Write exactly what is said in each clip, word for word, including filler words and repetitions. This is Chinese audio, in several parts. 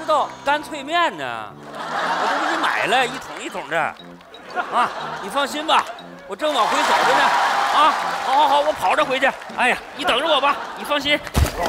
道干脆面呢？我都给你买了一桶一桶的，啊，你放心吧，我正往回走着呢。啊，好好好，我跑着回去。哎呀，你等着我吧，你放心。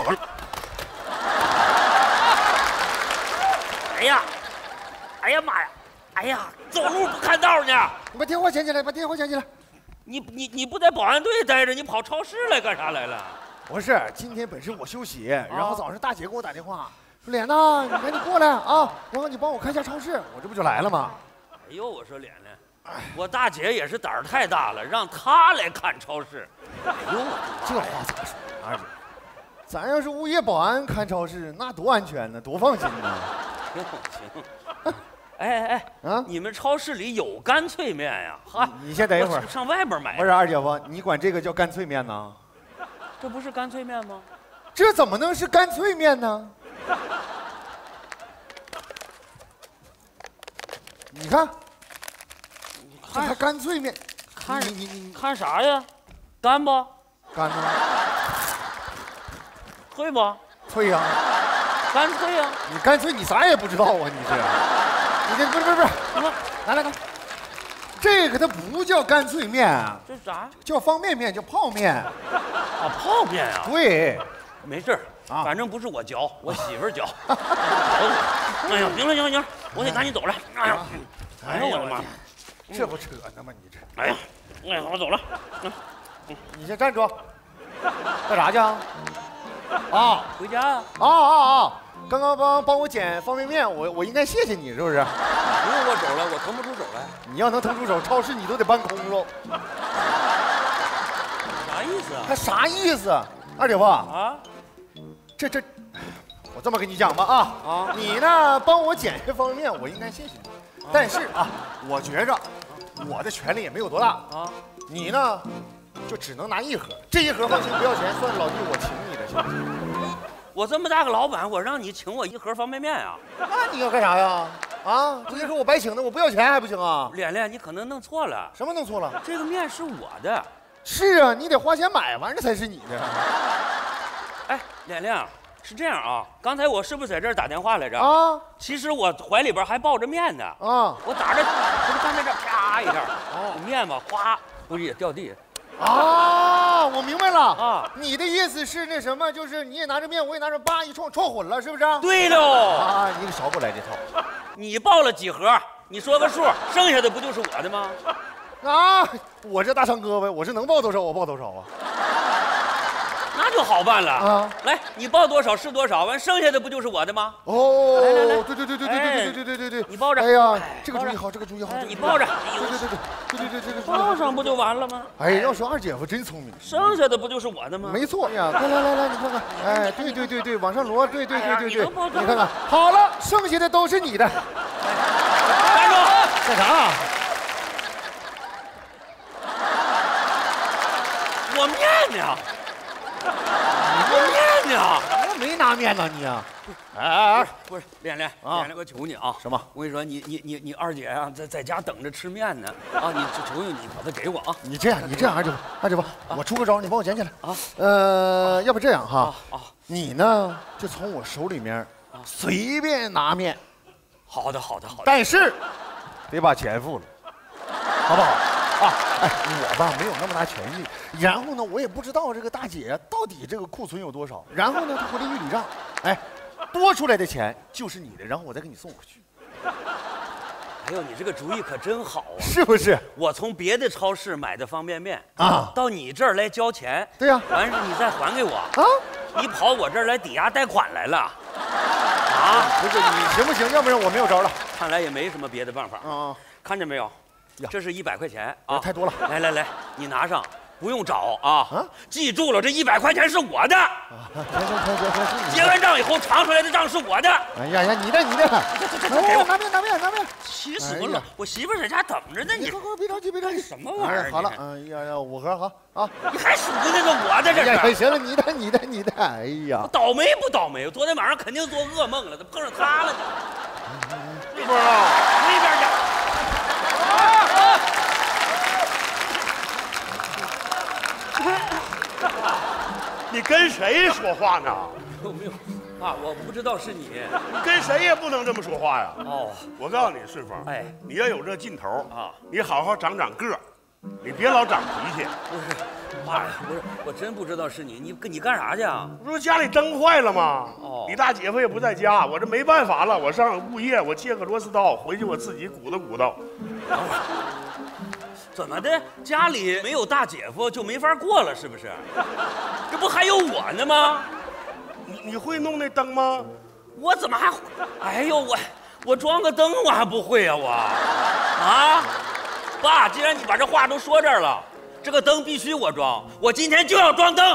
哎呀，哎呀妈呀，哎呀，走路不看道呢。 你把电话捡起来，把电话捡起来。 你你你不在保安队待着，你跑超市来干啥来了？ 不是，今天本是我休息，然后早上大姐给我打电话，说脸呐，你赶紧过来啊，然后你帮我看一下超市，我这不就来了吗？ 哎呦，我说脸脸，我大姐也是胆儿太大了，让她来看超市。哎呦， 这话咋说？二姐，咱要是物业保安看超市，那多安全呢，多放心呢。 行行。哎哎哎，啊！你们超市里有干脆面呀？哈， 你先等一会儿， 上外边买。 不是二姐夫，你管这个叫干脆面呢？ 这不是干脆面吗？ 这怎么能是干脆面呢？你看，这还干脆面， 看你你你看啥呀？干不？ 干呢？ 脆不？ 脆呀！ 干脆呀！ 你干脆你啥也不知道啊？你这。你这不是不是不是，来来来，这个它不叫干脆面啊， 这是啥？ 叫方便面，叫泡面。 啊，泡面啊？ 对， 没事啊，反正不是我嚼，我媳妇儿嚼。哎呀，行了行了行了，我得赶紧走了。哎呀，哎呀我的妈！ 这不扯呢吗？你这。 哎呀，哎呀，我走了。 你先站住，干啥去啊？啊， 回家啊！ 啊啊啊！刚刚帮帮我捡方便面，我我应该谢谢你，是不是？ 不用我手了，我腾不出手来。 你要能腾出手，超市你都得搬空喽。 啥意思啊？ 还啥意思？二姐夫啊，这这，我这么跟你讲吧啊啊，你呢帮我捡这方便面，我应该谢谢你。但是啊，我觉着我的权利也没有多大啊，你呢就只能拿一盒，这一盒放心不要钱，算老弟我请你的，行不行？ 我这么大个老板，我让你请我一盒方便面啊？ 那你要干啥呀？啊，这一盒我白请的，我不要钱还不行啊？ 脸脸，你可能弄错了。 什么弄错了？ 这个面是我的。 是啊，你得花钱买，完了才是你的。 哎，脸脸，是这样啊，刚才我是不是在这儿打电话来着？ 啊， 其实我怀里边还抱着面呢。 啊， 我打着，不是刚才这啪一下，哦，面吧，哗，不是也掉地。 啊，我明白了啊！ 你的意思是那什么，就是你也拿着面，我也拿着，叭一撞撞混了，是不是？ 对喽！ 啊，你可少给我来这套。 你报了几盒？你说个数，剩下的不就是我的吗？ 啊，我这大长胳膊，我是能报多少我报多少啊。 那就好办了啊！ 来，你报多少是多少，完剩下的不就是我的吗？ 哦， 来来来， 对对对对对对对对对对对， 你抱着。 哎呀，这个主意好，这个主意好， 你抱着。 对对对对对对对，这个抱上不就完了吗？ 哎，要说二姐夫真聪明， 剩下的不就是我的吗？ 没错呀，来来来来，你看看，哎，对对对对，往上摞，对对对对对，你看看，好了，剩下的都是你的。 站住！ 干啥？ 我面呢？我面呢？ 我没拿面呢，你啊！哎哎哎， 不是，脸脸啊，脸脸，我求你啊！ 什么？ 我跟你说，你你你你二姐啊，在在家等着吃面呢啊！你求求你，把它给我啊！ 你这样，你这样，二姐夫，二姐夫，我出个招，你帮我捡起来啊！呃，要不这样哈，啊，你呢就从我手里面随便拿面。 好的，好的，好的。 但是得把钱付了，好不好？啊，哎，我吧没有那么大权利，然后呢，我也不知道这个大姐到底这个库存有多少，然后呢，她回来预理账，哎，多出来的钱就是你的，然后我再给你送回去。 哎呦，你这个主意可真好啊！ 是不是？ 我从别的超市买的方便面啊， 到你这儿来交钱， 对呀， 完事你再还给我啊， 你跑我这儿来抵押贷款来了。 啊，不是你行不行？要不然我没有招了。 看来也没什么别的办法。 啊， 看见没有？这是一百块钱啊， 太多了。 来来来，你拿上，不用找啊。啊，记住了，这一百块钱是我的。 行行行行行， 结完账以后尝出来的账是我的。 哎呀呀，你的你的， 这这这给我拿面拿面拿面， 气死我了！我媳妇在家等着呢，你快快别着急别着急， 什么玩意儿？ 好了，哎呀呀，五盒好啊， 你还数那个我的这是？行了，你的你的你的，哎呀， 倒霉不倒霉？我昨天晚上肯定做噩梦了，都碰上他了。 这波啊， 那边去。 你跟谁说话呢？ 没有没有， 啊，我不知道是你。 你跟谁也不能这么说话呀。 哦， 我告诉你，顺风， 哎， 你要有这劲头啊， 你好好长长个儿，你别老长脾气。 不是，妈呀，不是，我真不知道是你，你跟你干啥去啊？ 不是家里灯坏了吗？ 哦， 你大姐夫也不在家，我这没办法了，我上物业，我借个螺丝刀回去，我自己鼓捣鼓捣。 怎么的？家里没有大姐夫就没法过了，是不是？这不还有我呢吗？ 你你会弄那灯吗？ 我怎么还？哎呦，我我装个灯我还不会呀、啊，我啊！爸，既然你把这话都说这儿了，这个灯必须我装，我今天就要装灯。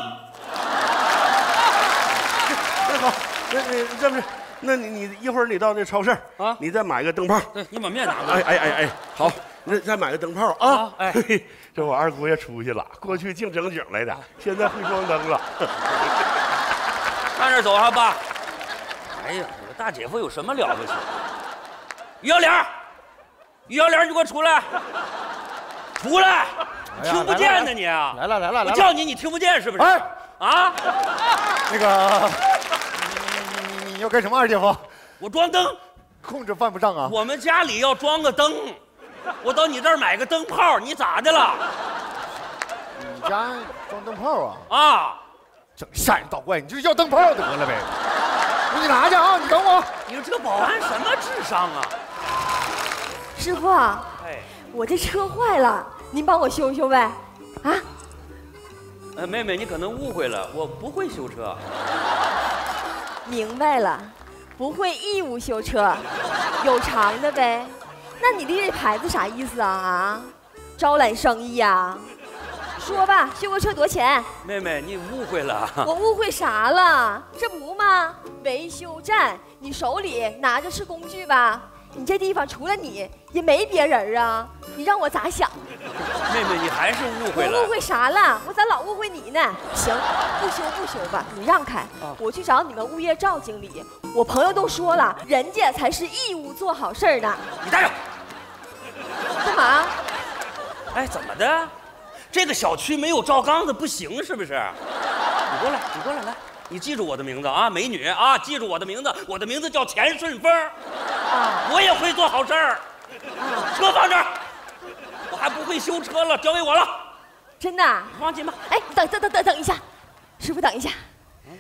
那好，那那这不是？那你你一会儿你到那超市啊，你再买个灯泡。 对，你把面拿过来。 哎哎哎哎，好，那再买个灯泡啊。 啊哎， 这我二姑爷出息了，过去净整景来的，现在会装灯了。 看着走啊，爸。哎呀，我大姐夫有什么了不起？于小莲，于小莲，你给我出来！出来！听不见呢你啊！ 来了来了来了！ 我叫你，你听不见是不是？ 哎， 啊， 那个，你你你要干什么，二姐夫？ 我装灯， 控制犯不上啊！ 我们家里要装个灯，我到你这儿买个灯泡，你咋的了？ 你家装灯泡啊？ 啊！ 整吓人捣怪，你就是要灯泡得了呗。你拿去啊！你等我。 你说这个保安什么智商啊？ 师傅，哎，我这车坏了，您帮我修修呗。啊？ 呃，妹妹，你可能误会了，我不会修车。 明白了，不会义务修车，有偿的呗。那你的这牌子啥意思啊？啊？招揽生意呀、啊？说吧，修个车多少钱？ 妹妹，你误会了。 我误会啥了？这不吗？维修站，你手里拿着是工具吧？你这地方除了你也没别人啊，你让我咋想？ 妹妹，你还是误会了。 我误会啥了？我咋老误会你呢？行，不修不修吧，你让开，啊、我去找你们物业赵经理。我朋友都说了，人家才是义务做好事儿的。 你待着。 干嘛？ 哎，怎么的？这个小区没有赵刚的不行，是不是？你过来，你过来，来，你记住我的名字啊，美女啊，记住我的名字，我的名字叫田顺风。啊，我也会做好事儿。啊，车放这儿，我还不会修车了，交给我了。 真的？ 放心吧。 哎，等等等等等一下，师傅等一下。嗯、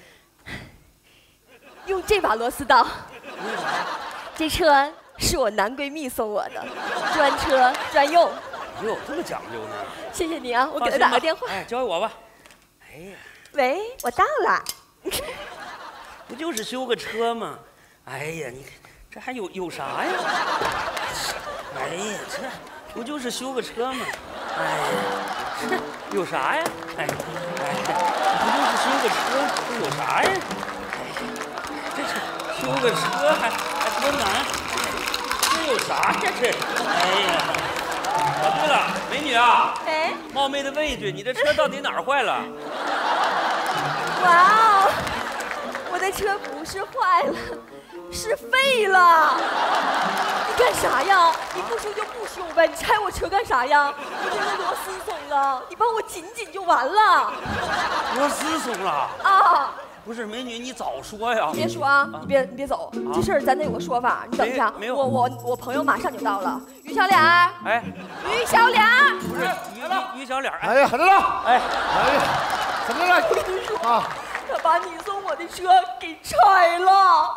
用这把螺丝刀。这车是我男闺蜜送我的，专车专用。 哟，这么讲究呢？ 谢谢你啊，我给他打个电话。 哎，交给我吧。哎呀， 喂，我到了。 不就是修个车吗？哎呀，你这还有有啥呀？哎呀，这不就是修个车吗？哎呀，这有啥呀？哎哎，不就是修个车，这有啥呀？哎，这是修个车还还多难？这有啥呀？这，哎呀。哦，对了，美女啊，哎，冒昧的问一句，你这车到底哪儿坏了？ 哇哦，我的车不是坏了，是废了。你干啥呀？你不修就不修呗，你拆我车干啥呀？我这个螺丝松了，你帮我紧紧就完了。 螺丝松了？啊。不是美女，你早说呀！ 你别说啊，你别你别走，啊、这事儿咱得有个说法。你等一下，我我我朋友马上就到了。于小脸，哎，于小脸， 不是于于于小脸， 哎呀，怎么了？哎，哎呀，怎么了？ 我跟你说啊，他把你送我的车给拆了。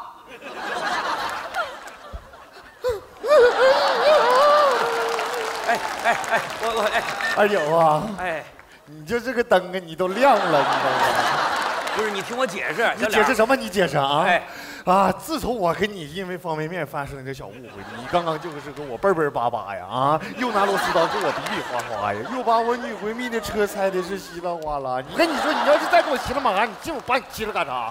哎哎哎，我我哎， 二友啊， 哎， 你就这个灯啊，你都亮了，你知道吗？ 不是，你听我解释。 你解释什么？你解释啊！哎，啊！自从我跟你因为方便面发生了个小误会，你刚刚就是跟我笨笨巴巴呀，啊，又拿螺丝刀跟我比比划划呀，又把我女闺蜜的车拆的是稀里哗啦。你跟你说，你要是再给我骑了马，你信我把你骑了干啥？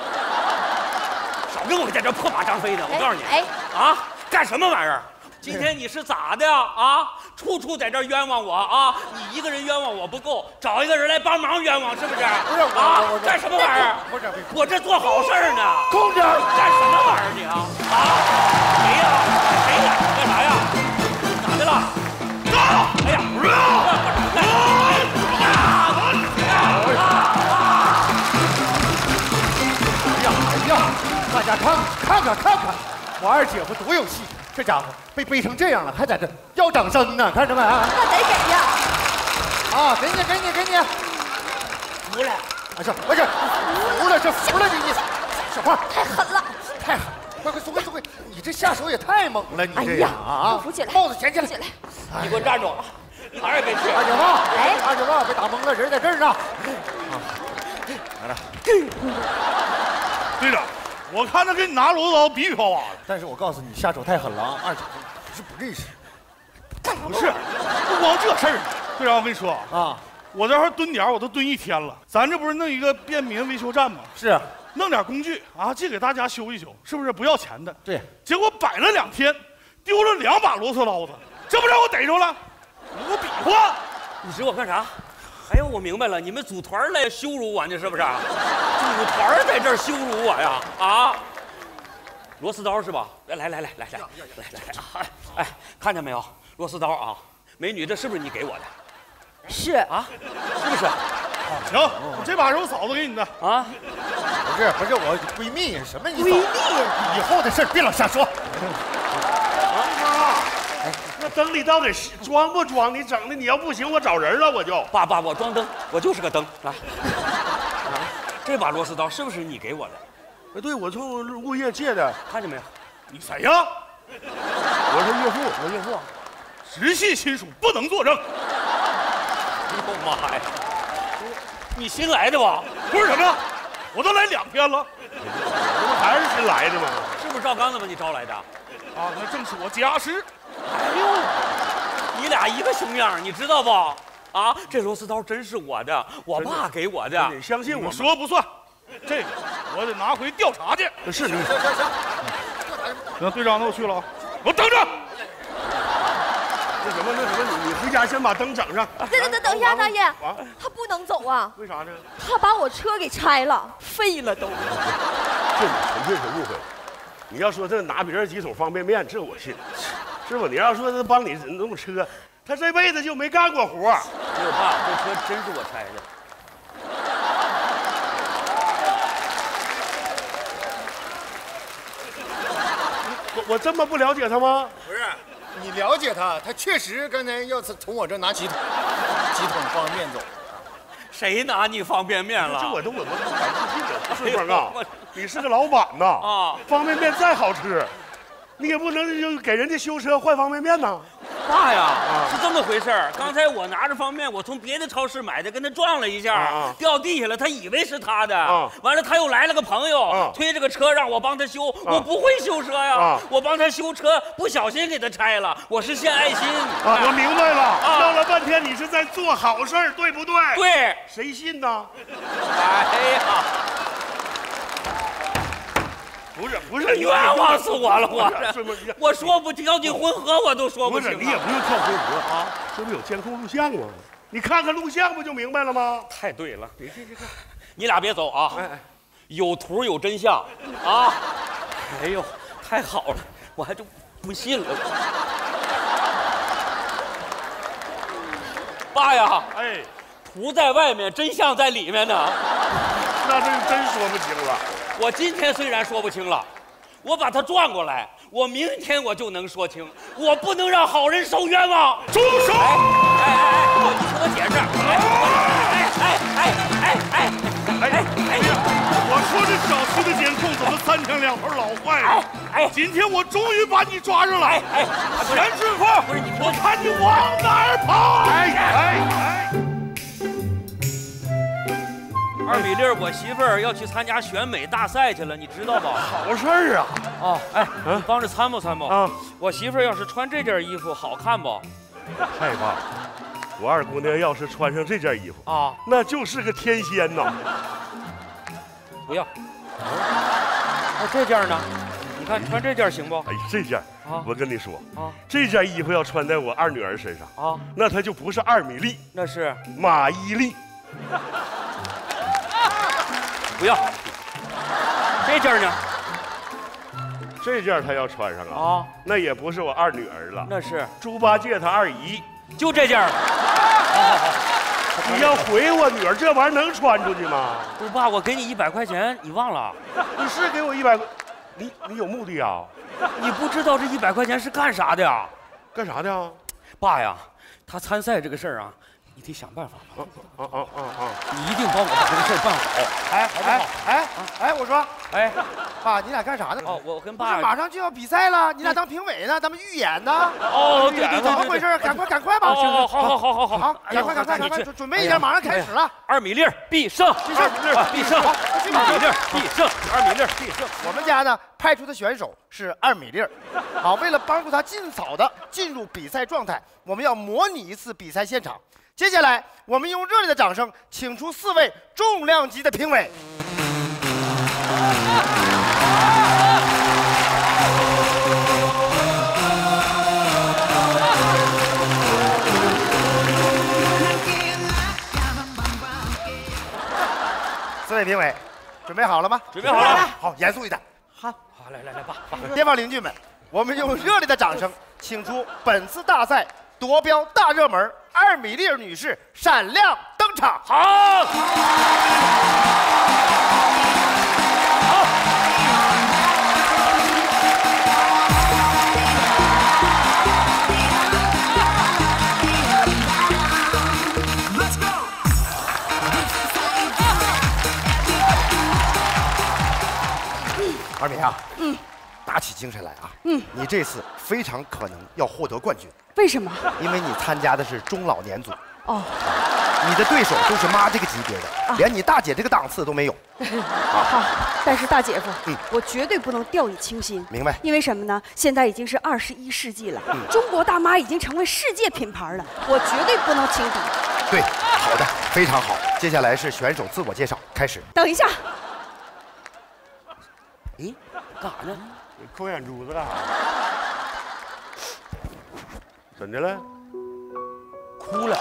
少跟我在这破马张飞的！我告诉你，哎，啊，干什么玩意儿？今天你是咋的啊？处处在这冤枉我啊！你一个人冤枉我不够，找一个人来帮忙冤枉，是不是？ 不是啊！干什么玩意儿？ 不是， 我这做好事儿呢。 空着， 干什么玩意儿你啊？啊？谁呀？谁呀？干啥呀？咋的了？走！哎呀！哎呀！哎呀！ 看看看看看，我二姐夫多有戏，这家伙被背成这样了，还在这要掌声呢，看着没？ 那得给呀！ 啊，给你给你给你， 服了， 啊是不是服了？这服了你你，小胖太狠了， 太狠！快快松开松开，你这下手也太猛了，你这哎呀样啊！ 扶起来， 帽子捡起来， 起来。 你给我站住！哪儿也别去！ 二姐夫， 哎二姐夫被打懵了，人在这儿呢。来了， 队长，我看他给你拿螺丝刀比比划划的。 但是我告诉你，下手太狠了啊！二姐夫不是不认识， 不是，不光这事儿。队长，我跟你说啊， 我这块蹲点我都蹲一天了。咱这不是弄一个便民维修站吗？ 是， 弄点工具啊，借给大家修一修，是不是不要钱的？ 对。 结果摆了两天，丢了两把螺丝刀子，这不让我逮着了？你给我比划！ 你指我干啥？哎呦，我明白了，你们组团来羞辱我呢，是不是？组团在这儿羞辱我呀？啊！螺丝刀是吧？来来来来来来来来来！哎，看见没有？螺丝刀啊！美女，这是不是你给我的？ 是啊，是不是？ 行，我这把是我嫂子给你的啊。 不是不是，我闺蜜什么？你闺蜜， 以后的事儿别老瞎说。 哎，那灯里到底是装不装？你整的，你要不行，我找人了，我就。 爸爸，我装灯，我就是个灯。来，这把螺丝刀是不是你给我的？ 哎，对，我从物业借的。 看见没有？ 你谁呀？我是岳父，我岳父。直系亲属不能作证。 哎呦妈呀！你新来的吧？ 不是什么，我都来两天了。这不还是新来的吗？ 是不是赵刚子把你招来的？ 啊，那正是我家师。 哎呦，你俩一个熊样，你知道不？啊，这螺丝刀真是我的，我爸给我的。 你相信我说不算，这个我得拿回调查去。是你。 行行行， 行，队长，那我去了啊。我等着。那什么，那什么，你你回家先把灯整上。 等等等等一下，大爷，他不能走啊！ 为啥呢？ 他把我车给拆了，废了都。 这你纯粹是误会。你要说这拿别人几桶方便面，这我信，是不？你要说他帮你弄车，他这辈子就没干过活。 我爸，这车真是我拆的。 我我这么不了解他吗？ 不是，你了解他，他确实刚才要从我这拿几桶几桶方便面走。 谁拿你方便面了？ 这我都我我不敢置信的。顺风啊，你是个老板呐啊！ 方便面再好吃，你也不能就给人家修车换方便面呐。 爸呀，是这么回事儿。刚才我拿着方便面，我从别的超市买的，跟他撞了一下，掉地下了。他以为是他的，完了他又来了个朋友，推着个车让我帮他修。我不会修车呀，我帮他修车，不小心给他拆了。我是献爱心。 啊，我明白了。闹了半天你是在做好事儿，对不对？ 对。 谁信呢？ 哎呀！ 不是不是， 冤枉死我了！我这我说不跳进浑河我都说不清。 不是，你也不用跳浑河啊，这不有监控录像吗？你看看录像不就明白了吗？ 太对了，你这这个，你俩别走啊！有图有真相啊！哎呦，太好了，我还就不信了。爸呀， 哎， 图在外面，真相在里面呢。 那这真说不清了。 我今天虽然说不清了，我把它转过来，我明天我就能说清。我不能让好人受冤枉。 住手！ 哎哎哎，你听我解释。哎哎哎哎哎哎哎！ 我说这小区的监控怎么三天两头老坏了？ 哎， 今天我终于把你抓住了。哎哎， 钱师傅， 不是你， 我看你往哪儿跑！哎哎哎！ 二米粒，我媳妇儿要去参加选美大赛去了，你知道吧？ 好事儿啊！ 哦，哎，你帮着参谋参谋啊！ 我媳妇儿要是穿这件衣服好看不？ 太棒了！我二姑娘要是穿上这件衣服啊， 那就是个天仙呐！ 不要。那这件呢？你看穿这件行不？ 哎，这件啊， 我跟你说啊， 这件衣服要穿在我二女儿身上啊， 那她就不是二米粒， 那是马伊琍。 不要。这件呢？ 这件她要穿上啊， 啊， 那也不是我二女儿了， 那是猪八戒他二姨。 就这件。好好好。 你要回我女儿，这玩意儿能穿出去吗？ 不爸，我给你一百块钱，你忘了？ 你是给我一百块， 你你有目的啊？ 你不知道这一百块钱是干啥的呀？ 干啥的啊？ 爸呀，他参赛这个事儿啊，你得想办法。 啊啊啊啊啊！ 你一定帮我把这个事儿办好。 哎哎哎哎，我说， 哎， 爸，你俩干啥呢？ 哦，我跟不是爸马上就要比赛了，你俩当评委呢，咱们预演呢。 哦，对对对， 怎么回事？赶快赶快吧！ 哦，好好好好好好，赶快赶快赶快，准准备一下，马上开始了。 二米粒必胜， 必胜， 必胜，二米粒必胜，二米粒必胜。 我们家呢派出的选手是二米粒，好，为了帮助他尽早的进入比赛状态，我们要模拟一次比赛现场。接下来，我们用热烈的掌声，请出四位重量级的评委。四位评委，准备好了吗？ 准备好了。 好，严肃一点。 好，好，来来来，爸爸。 街坊邻居们，我们用热烈的掌声，请出本次大赛夺标大热门二米粒女士闪亮登场。 好。 二米啊，嗯，打起精神来啊，嗯，你这次非常可能要获得冠军。 为什么？ 因为你参加的是中老年组。 哦， 你的对手都是妈这个级别的，啊、连你大姐这个档次都没有。 好，但是大姐夫，嗯，我绝对不能掉以轻心。 明白？ 因为什么呢？现在已经是二十一世纪了，嗯、中国大妈已经成为世界品牌了，我绝对不能轻敌。 对，好的，非常好。接下来是选手自我介绍，开始。 等一下。 咦，干啥呢？ 你抠眼珠子干啥？怎的了？ 哭了。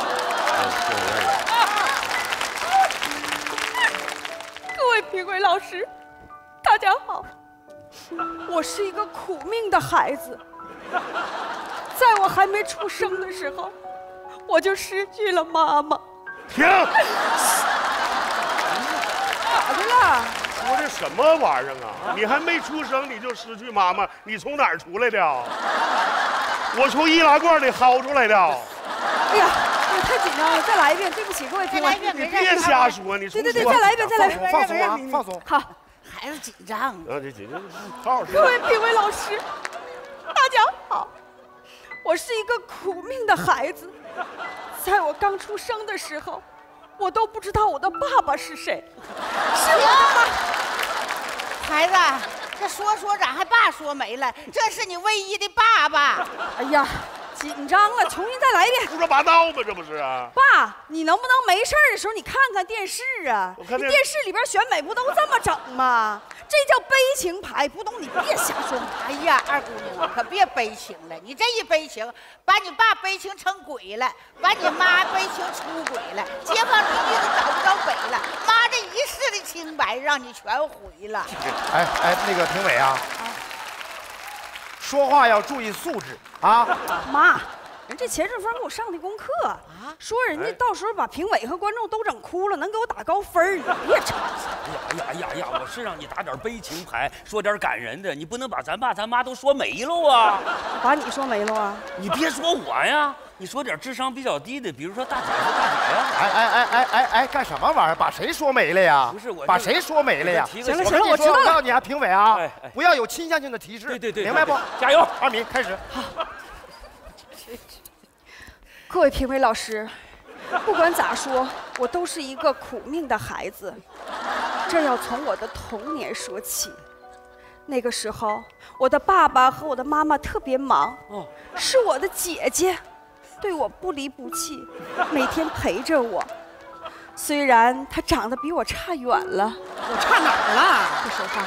各位评委老师，大家好，我是一个苦命的孩子，在我还没出生的时候，我就失去了妈妈。 停！ 咋的了？ 说这什么玩意儿啊？你还没出生你就失去妈妈，你从哪儿出来的？我从易拉罐里薅出来的。 哎呀，我太紧张了，再来一遍，对不起各位评委。 你别瞎说，你对对对，再来一遍，再来一遍， 放松啊，放松。 好， 孩子紧张。 啊，这紧张，好好说。 各位评委老师，大家好，我是一个苦命的孩子，在我刚出生的时候，我都不知道我的爸爸是谁，是我的妈。 孩子，这说说咋还爸说没了？这是你唯一的爸爸。 哎呀，紧张了，重新再来一遍。 胡说八道吗？这不是啊？ 爸，你能不能没事的时候你看看电视啊？ 我看你电视里边选美不都这么整吗？这叫悲情牌，不懂你别瞎说。 哎呀，二姑娘可别悲情了，你这一悲情，把你爸悲情成鬼了，把你妈悲情出轨了，街坊邻居都找不着北了，妈这一世的清白让你全毁了。 哎哎，那个评委啊，说话要注意素质啊！ 妈，人这钱顺芳给我上的功课啊，说人家到时候把评委和观众都整哭了，能给我打高分儿，你别吵。 哎呀呀呀呀！我是让你打点悲情牌，说点感人的，你不能把咱爸咱妈都说没了啊！ 把你说没了啊？ 你别说我呀，你说点智商比较低的，比如说大姐夫、大姐呀。 哎哎哎哎哎哎，干什么玩意儿？把谁说没了呀？ 不是我， 把谁说没了呀？ 行了行了，我知道了。 我告诉你啊，评委啊， 哎哎、 不要有倾向性的提示。 对对对， 明白不？ 加油， 二米开始。 好。各位评委老师，不管咋说，我都是一个苦命的孩子。这要从我的童年说起。那个时候，我的爸爸和我的妈妈特别忙，哦、是我的姐姐对我不离不弃，每天陪着我。虽然她长得比我差远了， 我差哪儿了？ 不说话。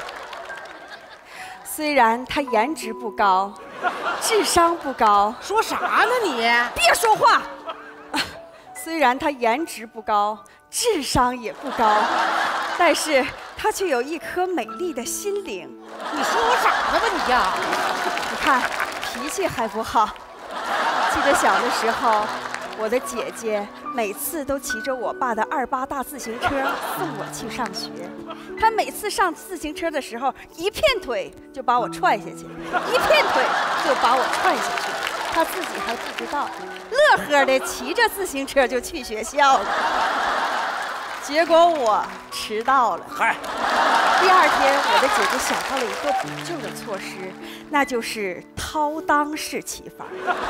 虽然她颜值不高，智商不高， 说啥呢你？ 别说话。虽然她颜值不高，智商也不高，但是她却有一颗美丽的心灵。 你说我傻子吧你呀？ 你看，脾气还不好。记得小的时候， 我的姐姐每次都骑着我爸的二八大自行车送我去上学。她每次上自行车的时候，一片腿就把我踹下去，一片腿就把我踹下去。她自己还不知道，乐呵的骑着自行车就去学校了。结果我迟到了。 嗨， 第二天，我的姐姐想到了一个补救的措施，那就是掏裆式骑法。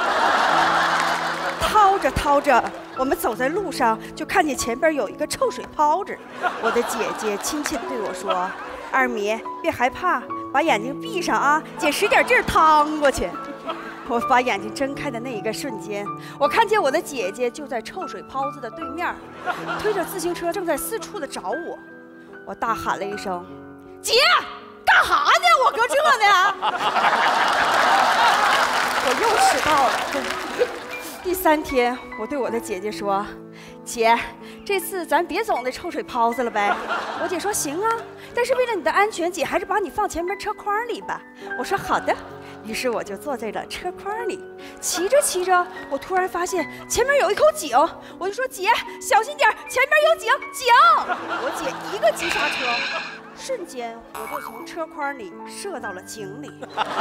掏着掏着，我们走在路上，就看见前边有一个臭水泡子。我的姐姐亲切地对我说：“二米，别害怕，把眼睛闭上啊，姐使点劲儿趟过去。”我把眼睛睁开的那一个瞬间，我看见我的姐姐就在臭水泡子的对面，推着自行车正在四处的找我。我大喊了一声：“姐，干哈呢？我搁这呢！”我又迟到了。第三天，我对我的姐姐说：“姐，这次咱别走那臭水泡子了呗。”我姐说：“行啊，但是为了你的安全，姐还是把你放前面车筐里吧。”我说：“好的。”于是我就坐在了车筐里，骑着骑着，我突然发现前面有一口井，我就说：“姐，小心点，前面有井，井！”我姐一个急刹车，瞬间我就从车筐里射到了井里。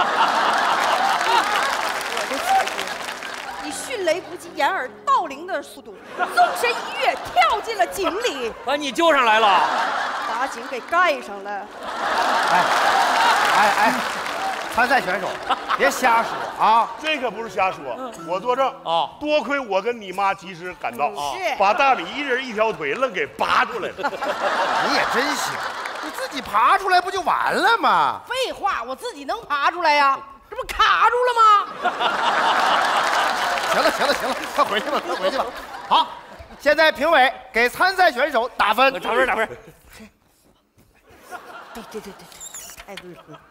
我的姐姐以迅雷不及掩耳盗铃的速度，纵身一跃，跳进了井里， 把你救上来了， 把井给盖上了。 哎哎哎！参赛选手，别瞎说啊！ 这可不是瞎说，我作证啊！多亏我跟你妈及时赶到，啊，把大米一人一条腿愣给拔出来了。 你也真行，你自己爬出来不就完了吗？ 废话，我自己能爬出来呀，这不卡住了吗？ 行了行了行了，快回去吧，快回去吧。好，现在评委给参赛选手打分， 打分打分。 对对对对对，太对了。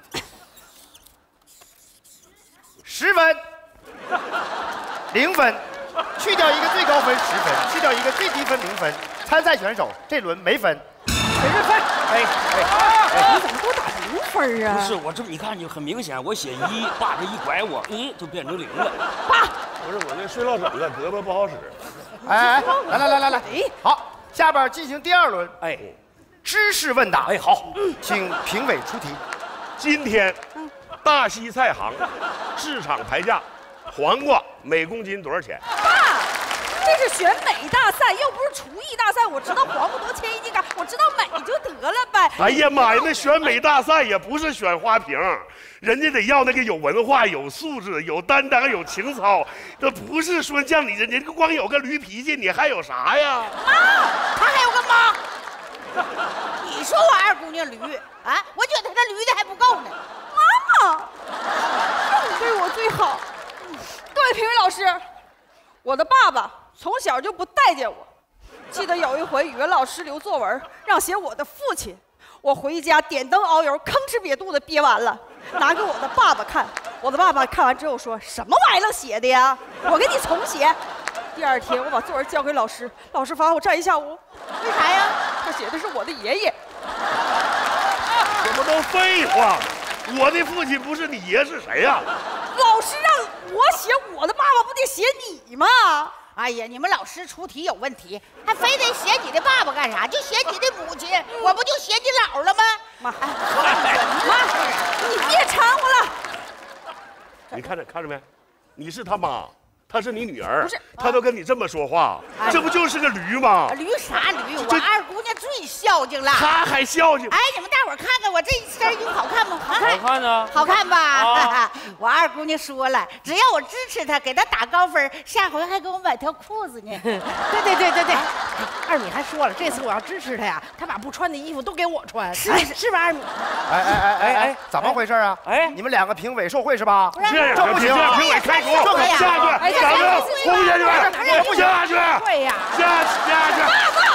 十分，零分，去掉一个最高分十分，去掉一个最低分零分。参赛选手这轮没分， 没分。 哎哎哎， 你怎么给我打零分啊？ 不是我这你看就很明显，我写一，爸这一拐我，嗯，就变成零了。 爸， 不是我那睡落枕了，胳膊不好使。 哎哎，来来来来来，好，下边进行第二轮， 哎， 知识问答。 哎好， 请评委出题。 今天，大西菜行市场牌价，黄瓜每公斤多少钱？ 爸，这是选美大赛，又不是厨艺大赛。我知道黄瓜多切一斤干，我知道美就得了呗。 哎呀妈呀，那选美大赛也不是选花瓶，人家得要那个有文化、有素质、有担当、有情操。这不是说像你人家光有个驴脾气，你还有啥呀？ 妈，他还有个妈。你说我二姑娘驴啊？我觉得她这驴的还不够呢。 妈妈，你对我最好。各位评委老师，我的爸爸从小就不待见我。记得有一回语文老师留作文让写我的父亲，我回家点灯熬油，吭哧瘪肚的憋完了，拿给我的爸爸看。我的爸爸看完之后说：“什么玩意儿写的呀？我给你重写。”第二天我把作文交给老师，老师罚我站一下午。 为啥呀？ 他写的是我的爷爷。 什么都废话，我的父亲不是你爷是谁呀？ 老师让我写我的爸爸，不得写你吗？ 哎呀，你们老师出题有问题，还非得写你的爸爸干啥？就写你的母亲，我不就写你姥了吗？ 妈，妈，你别缠我了。 你看着看着没？你是他妈，她是你女儿， 不是， 她都跟你这么说话， 哎、 这不就是个驴吗？ 驴啥驴？我二姑娘最孝敬了。 她还孝敬？ 哎，你们大伙儿看看我这身衣服好看吗？好看， 好看呢， 好看吧？ 啊、 我二姑娘说了，只要我支持她，给她打高分，下回还给我买条裤子呢。 对对对对对，二米还说了，这次我要支持她呀，她把不穿的衣服都给我穿，是是是吧？二米？ 哎哎哎哎哎，怎么回事啊？ 哎， 你们两个评委受贿是吧？ 这样这不行， 评委开除，下去，咱们轰下去，下去， 对呀， 下下去。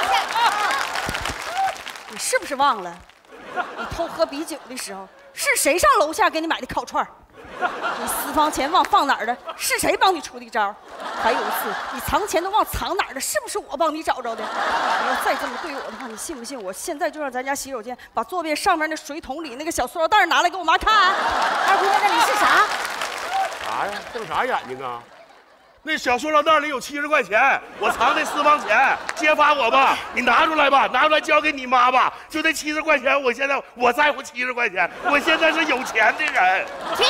你是不是忘了，你偷喝啤酒的时候是谁上楼下给你买的烤串？你私房钱忘放哪儿的？是谁帮你出的招？还有一次你藏钱都忘藏哪儿的？是不是我帮你找着的？你要再这么对我的话，你信不信我现在就让咱家洗手间把坐便上面那水桶里那个小塑料袋拿来给我妈看？ 二姑娘，那你是啥？ 啥呀？瞪啥眼睛啊？ 那小塑料袋里有七十块钱，我藏的私房钱，揭发我吧，你拿出来吧，拿出来交给你妈吧。就这七十块钱，我现在我在乎七十块钱，我现在是有钱的人。 停！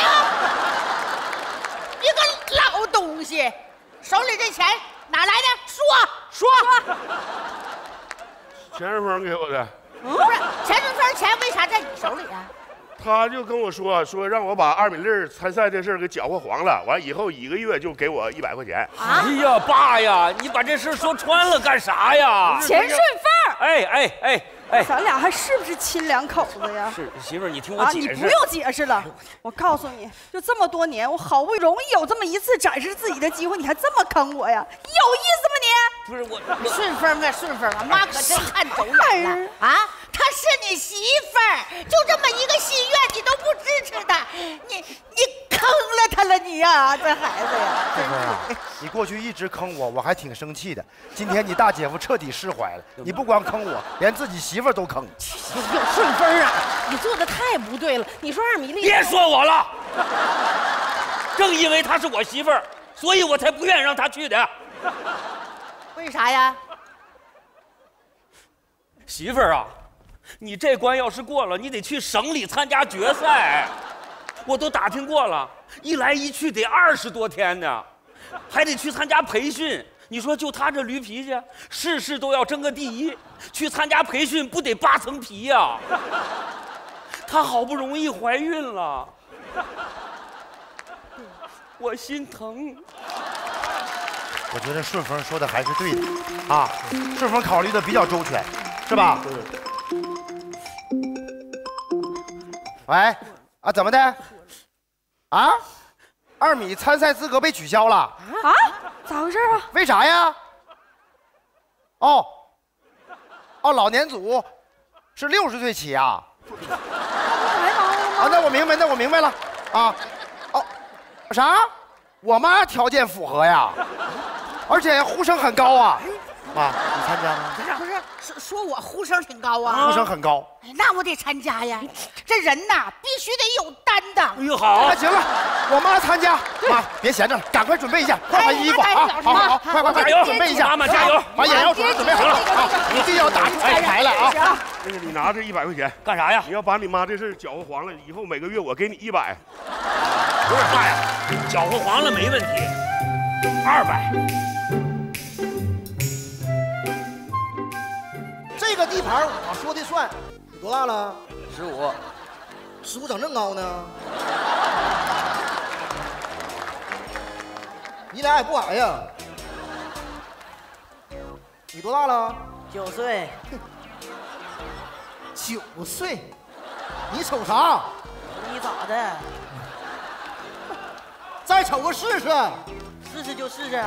你个老东西，手里这钱哪来的？说说。 钱顺风给我的。 不是钱顺风钱为啥在你手里啊？ 他就跟我说说让我把二米粒参赛这事儿给搅和黄了，完以后一个月就给我一百块钱。 哎呀，爸呀，你把这事说穿了干啥呀？ 钱顺风。 哎哎哎哎， 咱俩还是不是亲两口子呀？ 是媳妇儿，你听我啊， 解释。 你不用解释了。我告诉你，就这么多年，我好不容易有这么一次展示自己的机会，你还这么坑我呀？有意思吗你？ 不是我， 顺风啊顺风啊，妈可真看走眼了啊！她是你媳妇儿，就这么一个心愿，你都不支持她，你你坑了她了你呀，这孩子呀！ 顺风啊，你过去一直坑我，我还挺生气的。今天你大姐夫彻底释怀了，你不光坑我，连自己媳妇儿都坑。 有顺风啊，你做的太不对了。你说二米粒， 别说我了。正因为她是我媳妇儿，所以我才不愿意让她去的。 为啥呀？ 媳妇儿啊，你这关要是过了，你得去省里参加决赛。我都打听过了，一来一去得二十多天呢，还得去参加培训。你说就他这驴脾气，事事都要争个第一，去参加培训不得扒层皮呀？她好不容易怀孕了，我心疼。 我觉得顺风说的还是对的啊，顺风考虑的比较周全，是吧？喂，啊，怎么的？啊，二米参赛资格被取消了啊？咋回事啊？ 为啥呀？哦，哦，老年组是六十岁起啊？啊，那我明白，那我明白了啊。哦，啥？我妈条件符合呀，而且呼声很高啊。妈，你参加吗？ 不是，说说我呼声挺高啊， 呼声很高。 哎，那我得参加呀。这人呐，必须得有担当。 哎呦，好， 那行了，我妈参加。妈，别闲着了，赶快准备一下，换换衣服啊！好好好，快快快， 加油， 准备一下， 妈妈加油， 把眼药水准备好了啊！一定要打出彩排来啊！ 那个，你拿这一百块钱干啥呀？ 你要把你妈这事搅和黄了，以后每个月我给你一百。 不是爸呀，搅和黄了没问题，二百。 这个地盘我说的算。你多大了？ 十五。 十五整这么高呢？你俩也不矮呀。你多大了？ 九岁。 九岁？你瞅啥？ 你咋的？ 再瞅个试试。 试试就试试。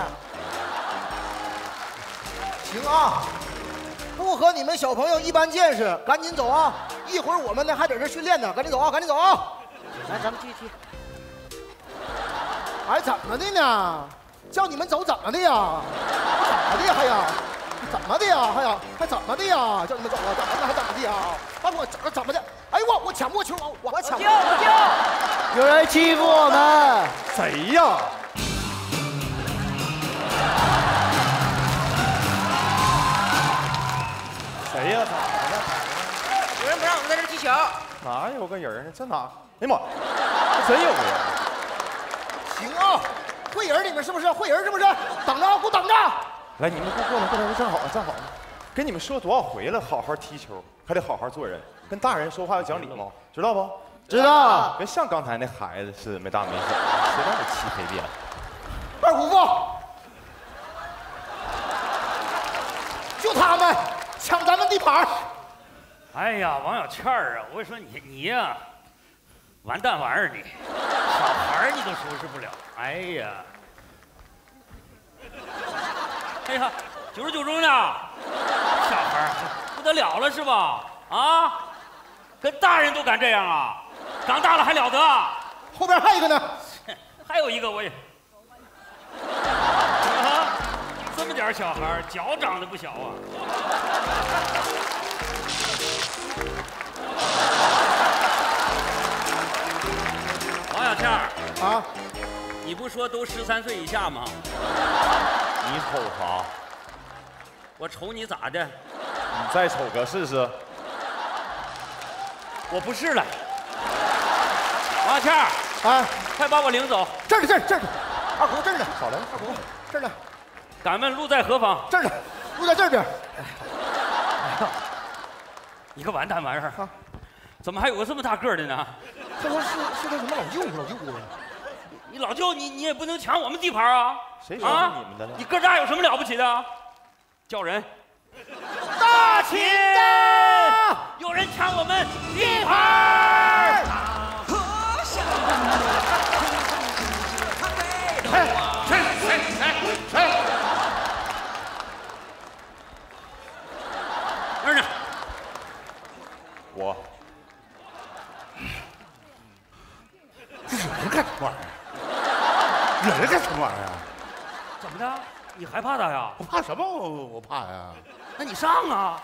行啊。不和你们小朋友一般见识，赶紧走啊！一会儿我们呢还在这训练呢，赶紧走啊，赶紧走啊！ 来，咱们继续。 哎，怎么的呢？叫你们走怎么的呀？怎么的还呀？怎么的呀？还呀？还怎么的呀？叫你们走啊？怎么的还怎么的呀？啊，我怎么怎么的？哎，我我抢不过球，我我抢不过。 有人欺负我们，谁呀？ 谁呀？咋的？ 有人不让我们在这踢球。 哪有个人呢？这哪？哎呀妈，这真有个人！ 行啊，会人你们是不是？会人是不是？等着啊，给我等着！ 来，你们过过来，过来，站好了，站好了。跟你们说多少回了，好好踢球，还得好好做人，跟大人说话要讲礼貌，知道不？ 知道。 别像刚才那孩子似的，没大没小，谁让你漆黑遍？ 二姑父，就他们抢咱们地盘。 哎呀，王小倩儿啊，我说你你呀，完蛋玩意儿你，小孩儿你都收拾不了。哎呀，哎呀，九十九中呢，小孩儿不得了了是吧？啊，跟大人都敢这样啊？长大了还了得？ 后边还有一个呢， 还有一个我也。啊，这么点小孩儿，脚长得不小啊。王小倩儿啊， 你你不说都十三岁以下吗？ 你瞅啥？ 我瞅你咋的？ 你再瞅个试试。 我不是了。王小倩儿， 啊， 快把我领走。 这儿呢，这儿这儿呢，二姑这儿呢，少来，二姑这儿呢， 敢问路在何方？ 这儿呢，路在这边。 你个完蛋玩意儿！啊，怎么还有个这么大个的呢？ 他说是是他什么老舅老舅的。 你老舅，你你也不能抢我们地盘啊！ 谁说啊你们的了？ 你个大有什么了不起的？叫人！ 大秦的， 有人抢我们地盘！ 谁谁谁谁谁？ 那儿呢？ 我。 人干什么玩意儿？人干什么玩意儿？ 怎么的？你害怕他呀？ 我怕什么？我我怕呀。 那你上啊！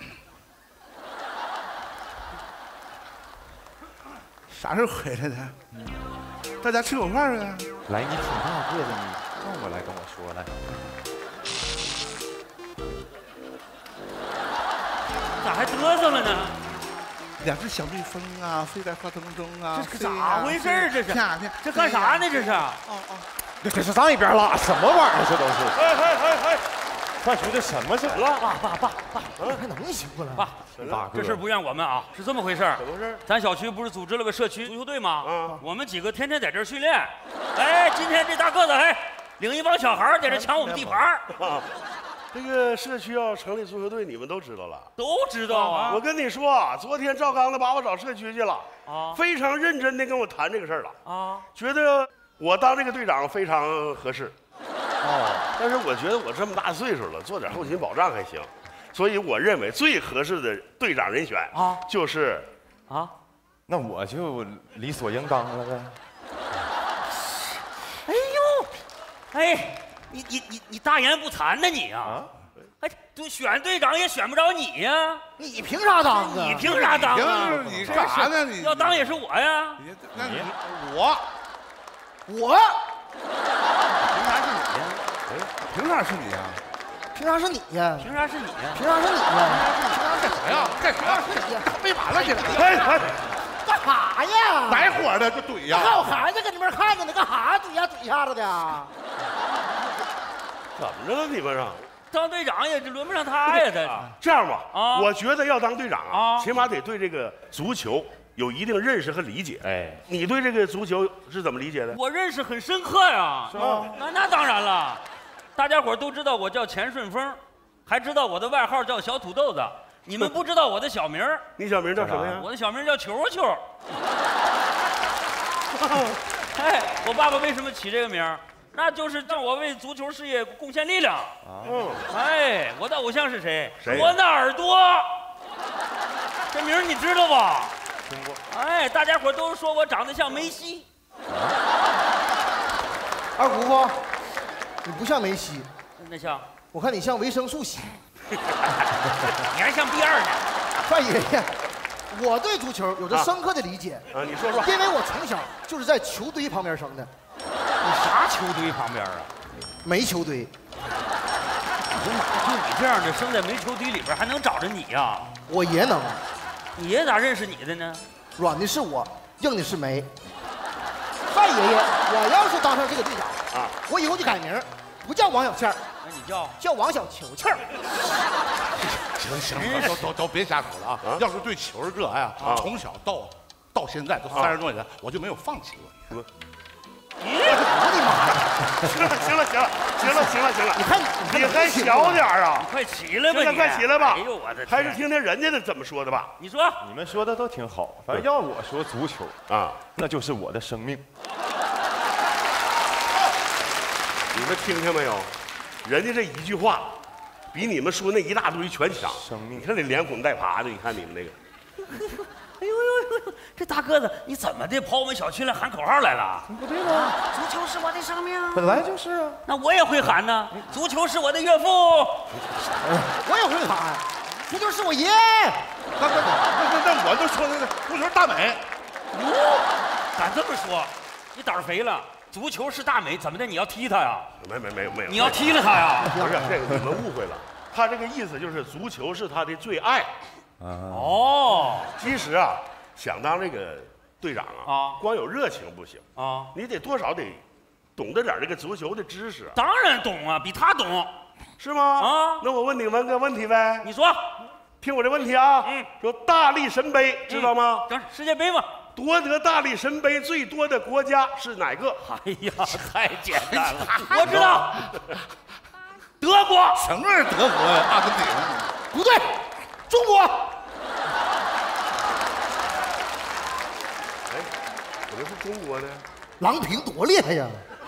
啥时候回来的？大家吃口饭啊！ 来，你挺大个子，你转过来跟我说来。 咋还嘚瑟了呢？ 两只小蜜蜂啊，飞在花丛中啊。 这是咋回事儿？这是？这干啥呢？这是？ 哦哦， 这是上一边拉什么玩意儿？这都是。 哎哎哎哎！ 快说这什么事了？ 爸爸爸爸， 还能行不了？ 爸，这事不怨我们啊，是这么回事儿。 怎么回事？ 咱小区不是组织了个社区足球队吗？ 啊， 我们几个天天在这儿训练。哎，今天这大个子哎，领一帮小孩在这抢我们地盘。 啊，这个社区要成立足球队，你们都知道了？ 都知道啊。 我跟你说，昨天赵刚子把我找社区去了，啊，非常认真的跟我谈这个事儿了，啊，觉得我当这个队长非常合适。哦，但是我觉得我这么大岁数了，做点后勤保障还行，所以我认为最合适的队长人选啊，就是啊， 那我就理所应当了呗。 哎呦，哎，你你你你大言不惭呢你啊！哎，就选队长也选不着你呀！ 你凭啥当啊？ 你凭啥当啊？ 你干啥呢？你要当也是我呀！ 那你我我。 凭啥是你呀？ 凭啥是你呀？ 凭啥是你呀？ 凭啥是你呀？ 干啥呀？干啥呀？ 是你呀？ 没完了，现在！ 哎哎， 干啥呀？ 来火的就怼呀！ 还有孩子搁那边看着呢，干啥呀？怼呀怼一下子的。 怎么着了你们啊？ 当队长也轮不上他呀，这这样吧， 啊， 我觉得要当队长啊， 啊起码得对这个足球有一定认识和理解。哎，你对这个足球是怎么理解的？ 我认识很深刻呀。 是吗？ 那那当然了。大家伙都知道我叫钱顺风，还知道我的外号叫小土豆子。你们不知道我的小名？ 你小名叫什么呀？ 我的小名叫球球。哎，我爸爸为什么起这个名？那就是让我为足球事业贡献力量。嗯，哎，我的偶像是谁？ 谁？ 罗纳尔多。这名你知道吧？ 听过。 哎，大家伙都说我长得像梅西。 二姑父。你不像梅西， 那像？ 我看你像维生素西。 你还像 B 二呢。 范爷爷，我对足球有着深刻的理解。 啊，你说说。 因为我从小就是在球堆旁边生的。 你啥球堆旁边啊？ 煤球堆。 我的妈！就你这样的，生在煤球堆里边，还能找着你呀？ 我爷能。 你爷咋认识你的呢？ 软的是我，硬的是煤。范爷爷，我要是当上这个队长。啊！我以后就改名，不叫王小倩儿， 那你叫叫王小球球。 行行，都都都别瞎说了啊！要是对球热爱啊，从小到到现在都三十多年，我就没有放弃过。 你，我的妈呀！行了行了行了行了行了， 你看你还小点啊！ 快起来吧！ 你快起来吧！ 哎呦我的， 还是听听人家的怎么说的吧。 你说， 你们说的都挺好，反正要我说足球啊，那就是我的生命。 你们听听没有？人家这一句话，比你们说那一大堆全强。 生命， 你看那连滚带爬的，你看你们那个。 哎呦呦呦！这大个子，你怎么的跑我们小区来喊口号来了？ 不对吧？ 足球是我的生命。 本来就是啊。 那我也会喊呢。足球是我的岳父。 我也会喊。足球是我爷。 那那那那那我就说那个足球大美。 哟，敢这么说？你胆儿肥了。 足球是大美，怎么的？你要踢他呀？ 没没没有没有， 你要踢了他呀？ 不是这个，你们误会了。他这个意思就是足球是他的最爱。 哦， 其实啊，想当这个队长啊，啊光有热情不行啊，你得多少得懂得点这个足球的知识。 当然懂啊，比他懂， 是吗？啊，那我问你们个问题呗。 你说， 听我这问题啊。嗯。说大力神杯知道吗？ 等世界杯嘛。 夺得大力神杯最多的国家是哪个？ 哎呀，太简单了，我知道，德国。 什么是德国呀？阿根廷？ 不对，中国。 哎，怎么是中国呢？ 郎平多厉害呀！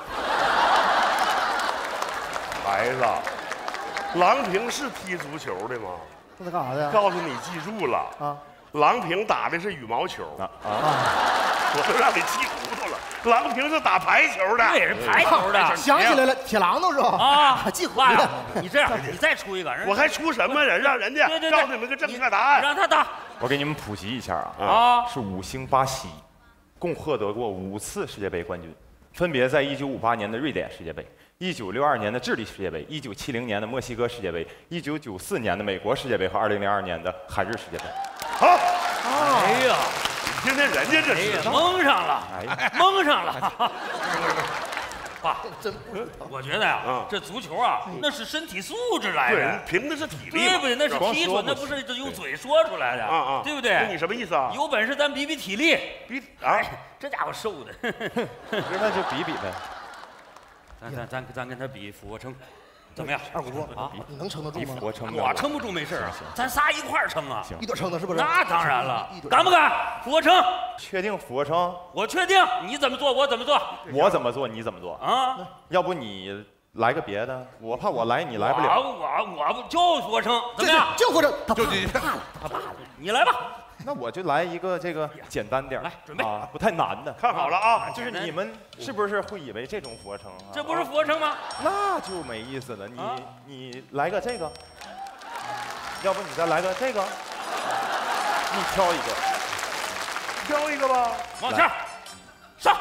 孩子，郎平是踢足球的吗？ 那他干啥的呀？ 告诉你，记住了啊。郎平打的是羽毛球啊啊！我都让你气糊涂了。郎平是打排球的， 对，是排球的。 想起来了，铁榔头是吧？ 啊， 记糊了。 你这样，你再出一个， 我还出什么人？让人家告诉你们个正确答案。 让他打。 我给你们普及一下啊， 啊， 是五星巴西，共获得过五次世界杯冠军，分别在一九五八年的瑞典世界杯、一九六二年的智利世界杯、一九七零年的墨西哥世界杯、一九九四年的美国世界杯和二零零二年的韩日世界杯。 好， 哎呀， 你听听人家这是蒙上了，蒙上了。爸， 真， 我觉得呀，这足球啊，那是身体素质来的， 凭的是体力， 对不对？那是踢出，那不是用嘴说出来的，啊啊，对不对？ 你什么意思啊？ 有本事咱比比体力， 比啊， 这家伙瘦的， 那就比比呗。 咱咱咱咱跟他比俯卧撑。怎么样， 二姑啊？你能撑得住吗？ 我撑， 我撑不住没事啊，咱仨一块儿撑啊！ 一对撑的是不是？ 那当然了，敢不敢？俯卧撑？ 确定俯卧撑？ 我确定，你怎么做我怎么做。 我怎么做你怎么做啊？ 要不你来个别的？我怕我来你来不了。 我我我不就俯卧撑，怎么样？ 就俯卧撑， 就你他爸，你来吧。 那我就来一个这个简单点， 来准备啊，不太难的。 看好了啊， 就是你们是不是会以为这种俯卧撑啊？ 这不是俯卧撑吗？ 那就没意思了。你你来个这个，要不你再来个这个，你挑一个， 挑一个吧。 往前上。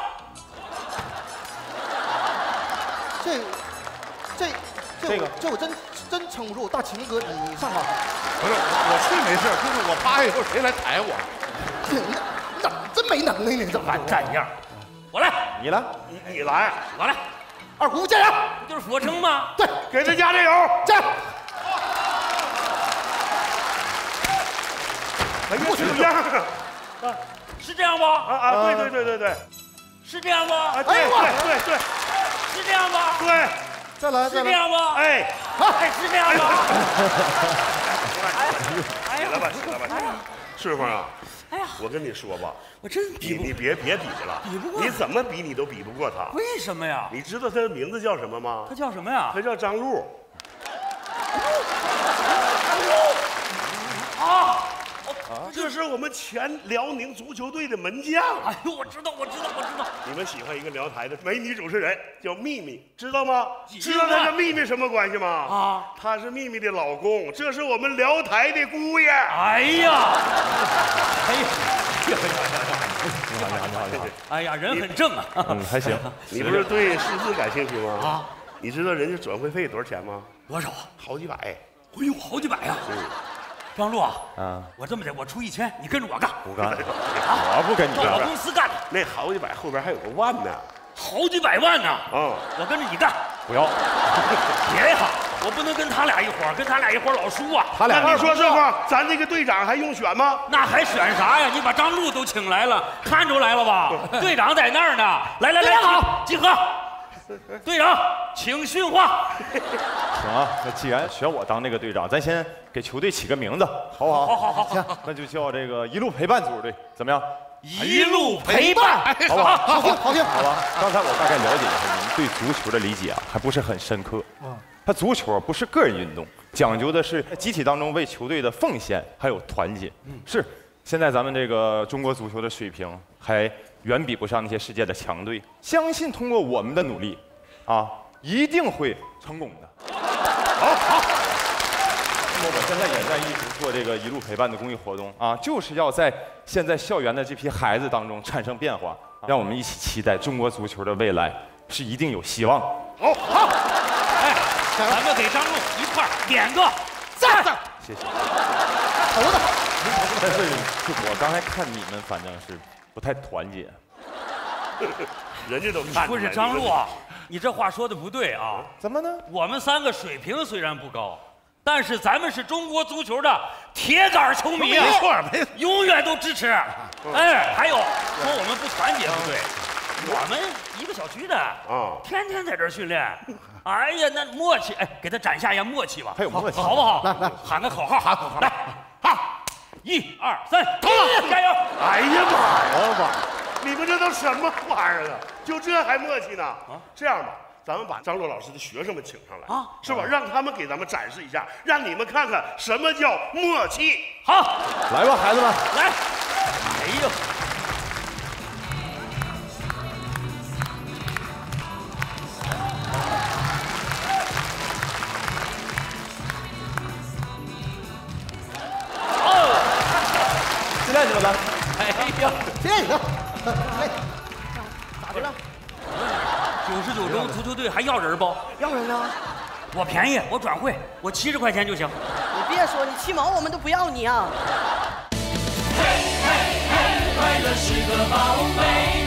这这这个这我真真撑不住。大秦哥，你上吧。 不是，我去没事，就是我趴下以后谁来抬我？ 你你怎么真没能耐呢？你怎么完蛋样？我来， 你来， 你你来， 我来。 二姑加油！ 不就是俯卧撑吗？ 对， 给他加加油， 加油！ 哎呀，怎么样啊？ 是这样不？ 啊啊，对对对对对， 是这样不？ 啊，对对对对， 是这样不？ 对， 再来， 是这样不？ 哎， 哎，是这样不？ 哎呀，来吧，来吧，顺风啊！ 哎呀， 我跟你说吧， 我真比不， 你你别别比了， 比不过， 你怎么比你都比不过他。 为什么呀？ 你知道他的名字叫什么吗？ 他叫什么呀？ 他叫张璐。 啊！ 这是我们前辽宁足球队的门将。 哎呦，我知道，我知道，我知道。 你们喜欢一个辽台的美女主持人，叫秘密，知道吗？知道她跟秘密什么关系吗？啊，她是秘密的老公，这是我们辽台的姑爷。 哎呀，哎呀， 你好，你好，你好，你好。 哎呀，人很正啊。 嗯，还行。 你不是对数字感兴趣吗？啊，你知道人家转会费多少钱吗？ 多少？ 好几百。 哎呦，好几百呀！ 嗯。 张璐啊， 啊， 我这么的，我出一千，你跟着我干。 不干，我不跟你干。 到我公司干。 那好几百后边还有个万呢。 好几百万呢。 啊， 我跟着你干。 不要。 别呀，我不能跟他俩一伙儿，跟他俩一伙儿老输啊。 他俩。 你说这话，咱这个队长还用选吗？ 那还选啥呀？你把张璐都请来了，看出来了吧？队长在那儿呢。来来来，好，集合。队长，请训话。 行啊，那既然选我当这个队长，咱先给球队起个名字，好不好？ 好好好， 行，那就叫这个一路陪伴足球队，怎么样？ 一路陪伴， 好不好？ 好听，好听， 好吧。刚才我大概了解一下，你们对足球的理解啊，还不是很深刻。嗯，它足球不是个人运动，讲究的是集体当中为球队的奉献，还有团结。嗯，是。现在咱们这个中国足球的水平还远比不上那些世界的强队，相信通过我们的努力，啊，一定会成功的。好，好。那么我现在也在一直做这个一路陪伴的公益活动啊，就是要在现在校园的这批孩子当中产生变化，让我们一起期待中国足球的未来是一定有希望。 好，好， 哎，咱们给张璐一块儿点个赞。 谢谢。 头的。 但是就我刚才看你们，反正是不太团结。 人家都看。 不是张璐啊，你这话说的不对啊。 怎么呢？ 我们三个水平虽然不高，但是咱们是中国足球的铁杆球迷啊， 没错，没错， 永远都支持。哎，还有说我们不团结不对，我们一个小区的啊，天天在这儿训练。哎呀，那默契，哎，给他展下一下默契吧。 还有默契， 好不好？ 来来， 喊个口号， 喊口号， 来，好，一二三，投了，加油！ 哎呀妈呀妈！你们这都什么玩意儿啊？就这还默契呢？啊，这样吧，咱们把张璐老师的学生们请上来啊，是吧？让他们给咱们展示一下，让你们看看什么叫默契。 好， 来吧，孩子们， 来。哎呦！ 训练你们了。 哎呀， 训练你了。哎，咋的了？ 九十九中足球队还要人不？ 要人呢？ 我便宜，我转会，我七十块钱就行。 你别说，你七毛我们都不要你啊！ 嘿嘿嘿，快乐是个宝贝。